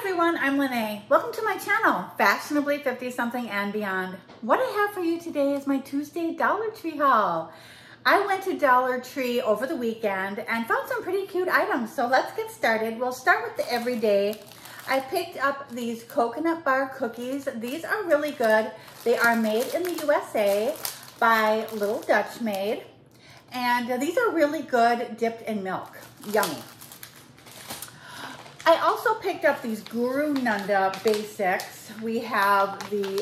everyone, I'm Lene. Welcome to my channel, Fashionably 50 Something and Beyond. What I have for you today is my Tuesday Dollar Tree haul. I went to Dollar Tree over the weekend and found some pretty cute items, so let's get started. We'll start with the everyday. I picked up these coconut bar cookies. These are really good. They are made in the USA by Little Dutch Maid, and these are really good dipped in milk. Yummy. I also picked up these Guru Nanda basics. We have the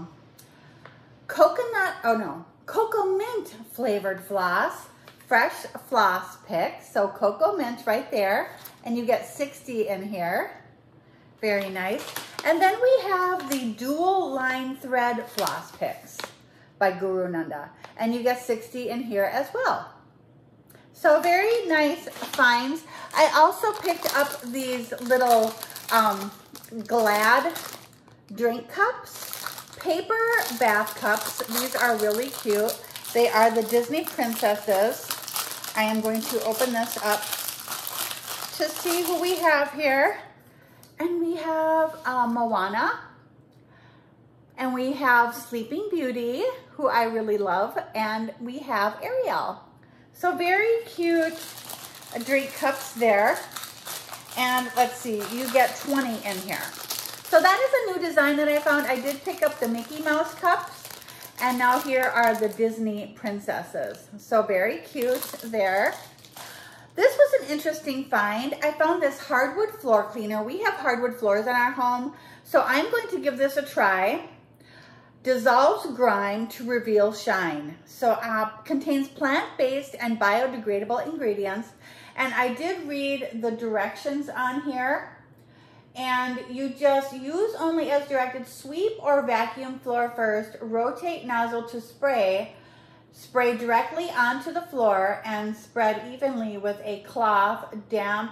cocoa mint flavored floss, fresh floss pick. So cocoa mint right there, and you get 60 in here. Very nice. And then we have the dual line thread floss picks by Guru Nanda, and you get 60 in here as well. So very nice finds. I also picked up these little Glad drink cups, paper bath cups. These are really cute. They are the Disney princesses. I am going to open this up to see who we have here. And we have Moana. And we have Sleeping Beauty, who I really love. And we have Ariel. So very cute drink cups there. And let's see, you get 20 in here. So that is a new design that I found. I did pick up the Mickey Mouse cups, and now here are the Disney princesses. So very cute there. This was an interesting find. I found this hardwood floor cleaner. We have hardwood floors in our home, so I'm going to give this a try. Dissolves grime to reveal shine. So contains plant-based and biodegradable ingredients. And I did read the directions on here. And you just use only as directed. Sweep or vacuum floor first. Rotate nozzle to spray. Spray directly onto the floor and spread evenly with a cloth, damp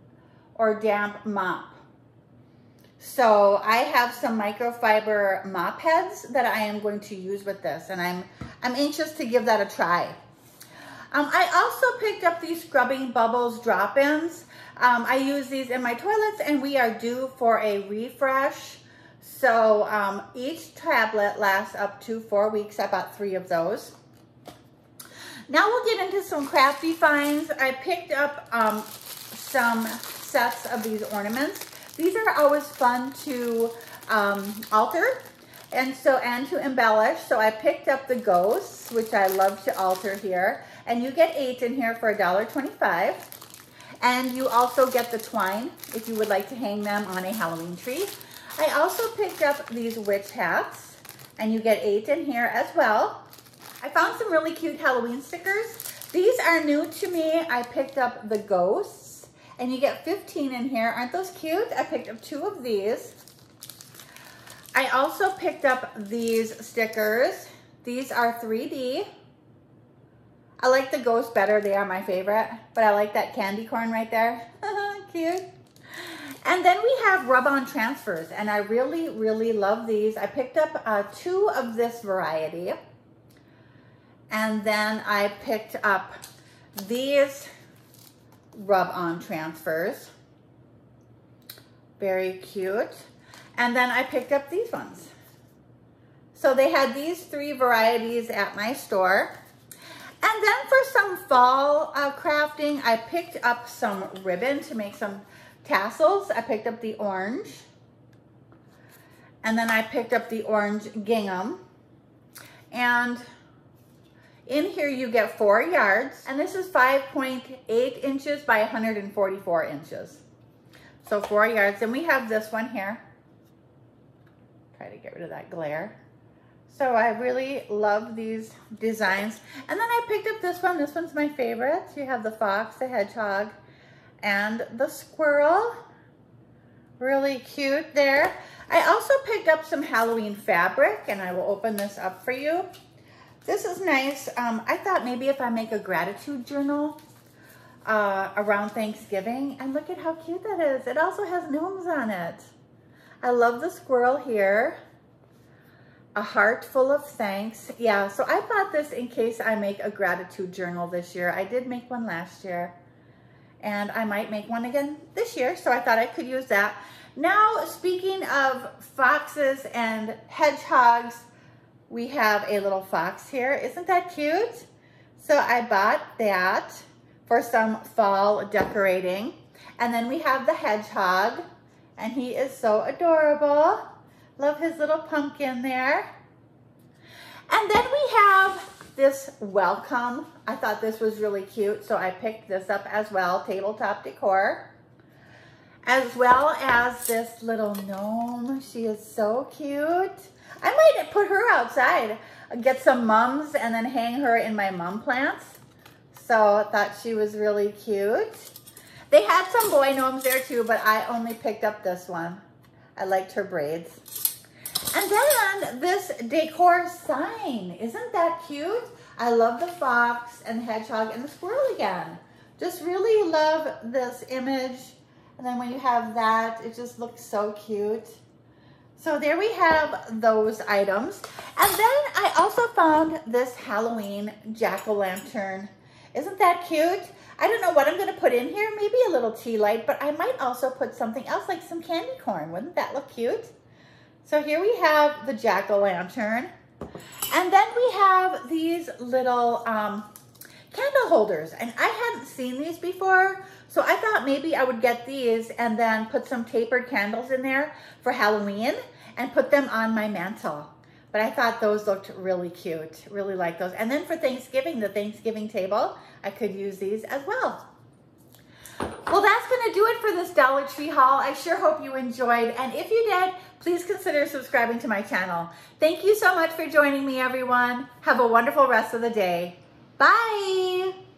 mop. So I have some microfiber mop heads that I am going to use with this, and I'm anxious to give that a try. I also picked up these Scrubbing Bubbles drop-ins. I use these in my toilets, and we are due for a refresh. So each tablet lasts up to 4 weeks. I bought 3 of those. Now we'll get into some crafty finds. I picked up some sets of these ornaments. These are always fun to alter and to embellish. So I picked up the ghosts, which I love to alter here. And you get 8 in here for $1.25. And you also get the twine if you would like to hang them on a Halloween tree. I also picked up these witch hats, and you get 8 in here as well. I found some really cute Halloween stickers. These are new to me. I picked up the ghosts, and you get 15 in here. Aren't those cute? I picked up 2 of these. I also picked up these stickers. These are 3D. I like the ghost better. They are my favorite, but I like that candy corn right there. Cute. And then we have rub-on transfers, and I really, really love these. I picked up 2 of this variety. And then I picked up these rub-on transfers. Very cute. And then I picked up these ones. So they had these 3 varieties at my store. And then for some fall crafting, I picked up some ribbon to make some tassels. I picked up the orange. And then I picked up the orange gingham. And in here you get 4 yards, and this is 5.8 inches by 144 inches. So 4 yards. Then we have this one here. Try to get rid of that glare. So I really love these designs. And then I picked up this one. This one's my favorite. You have the fox, the hedgehog, and the squirrel. Really cute there. I also picked up some Halloween fabric, and I will open this up for you. This is nice. I thought maybe if I make a gratitude journal around Thanksgiving, and look at how cute that is. It also has gnomes on it. I love the squirrel here. A heart full of thanks. Yeah, so I bought this in case I make a gratitude journal this year. I did make one last year, and I might make one again this year, so I thought I could use that. Now, speaking of foxes and hedgehogs, we have a little fox here. Isn't that cute? So I bought that for some fall decorating. And then we have the hedgehog, and he is so adorable. Love his little pumpkin there. And then we have this welcome. I thought this was really cute, so I picked this up as well, tabletop decor. As well as this little gnome. She is so cute. I might put her outside, get some mums, and then hang her in my mum plants. So I thought she was really cute. They had some boy gnomes there too, but I only picked up this one. I liked her braids. And then this decor sign. Isn't that cute? I love the fox and the hedgehog and the squirrel again. Just really love this image. And then when you have that, it just looks so cute. So there we have those items. And then I also found this Halloween jack-o'-lantern. Isn't that cute? I don't know what I'm gonna put in here. Maybe a little tea light, but I might also put something else like some candy corn. Wouldn't that look cute? So here we have the jack-o'-lantern. And then we have these little candle holders. And I hadn't seen these before, so I thought maybe I would get these and then put some tapered candles in there for Halloween and put them on my mantle. But I thought those looked really cute. Really like those. And then for Thanksgiving, the Thanksgiving table, I could use these as well. Well, that's gonna do it for this Dollar Tree haul. I sure hope you enjoyed. And if you did, please consider subscribing to my channel. Thank you so much for joining me, everyone. Have a wonderful rest of the day. Bye.